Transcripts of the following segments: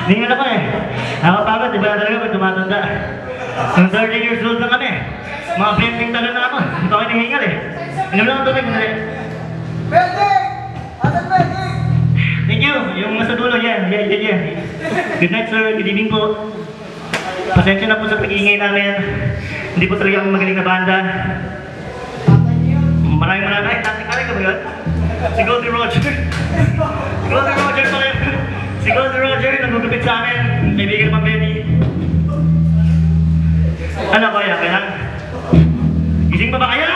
Hingal ako eh. Nakapagod, iba na talaga pag tumatanda. Nung 30 years old na kami. Mga 20 taon na ako. Ito ako hinihingal eh. Inom lang ang tubig, madali. Pending! Asan pending? Thank you. Yung nasa dulo, yan. Good night, sir. Good evening po. Pasensya na po sa pag-iingay namin. Hindi po talaga akong magaling na banda. Maraming. Ay, tatay ka ba yun? Si Goldie Roger. Si Goldie Roger pa rin. Si Goldie Roger, nagugupit sa amin. Kaibigan pa Benny. Ano ba yan? Kaya? Gising pa ba kaya?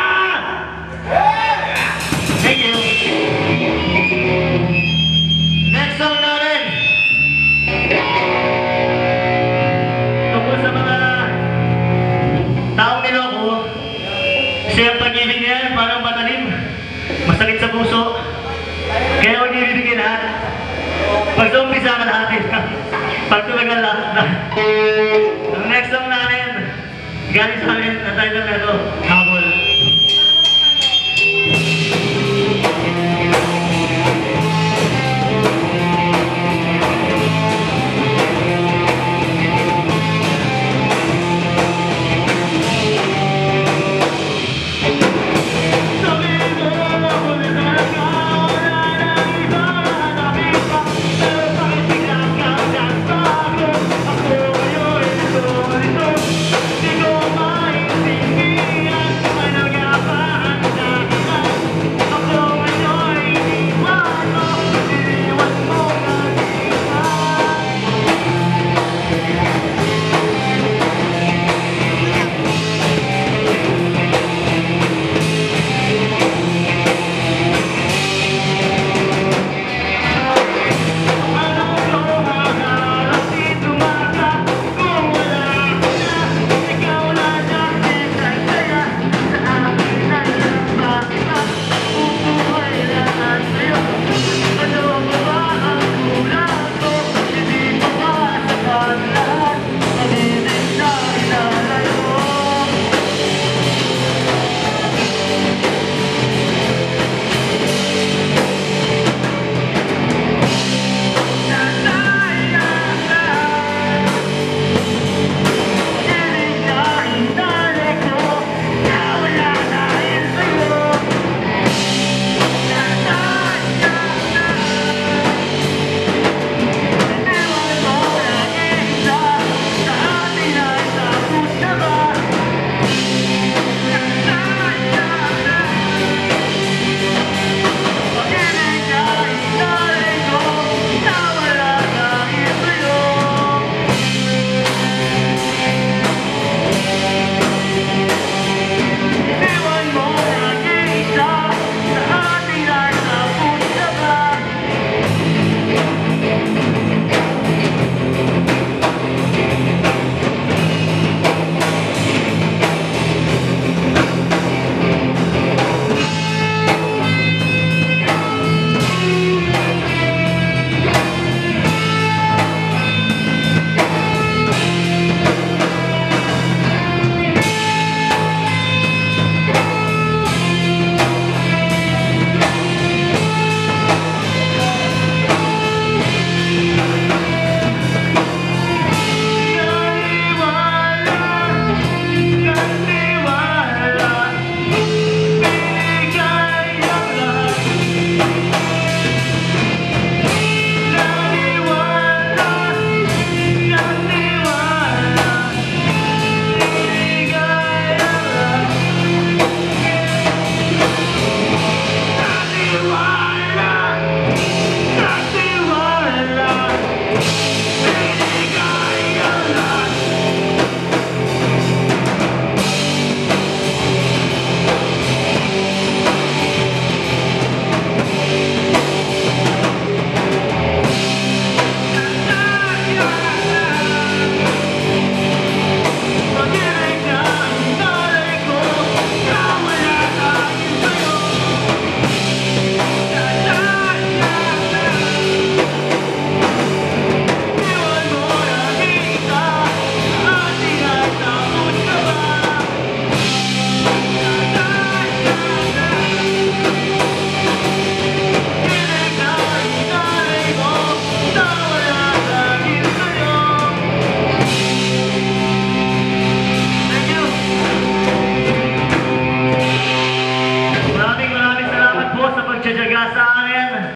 Thank you. Next song natin. Tungkol sa mga taong niloko. Kasi ang pag-ibig niya parang matalim. Masakit sa puso. Kaya huwag niyo ibibigay lahat. Pag sa umpisa ka lahat eh. Pag tumagal lahat na. Ang next song natin, galing sa amin, na title na ito.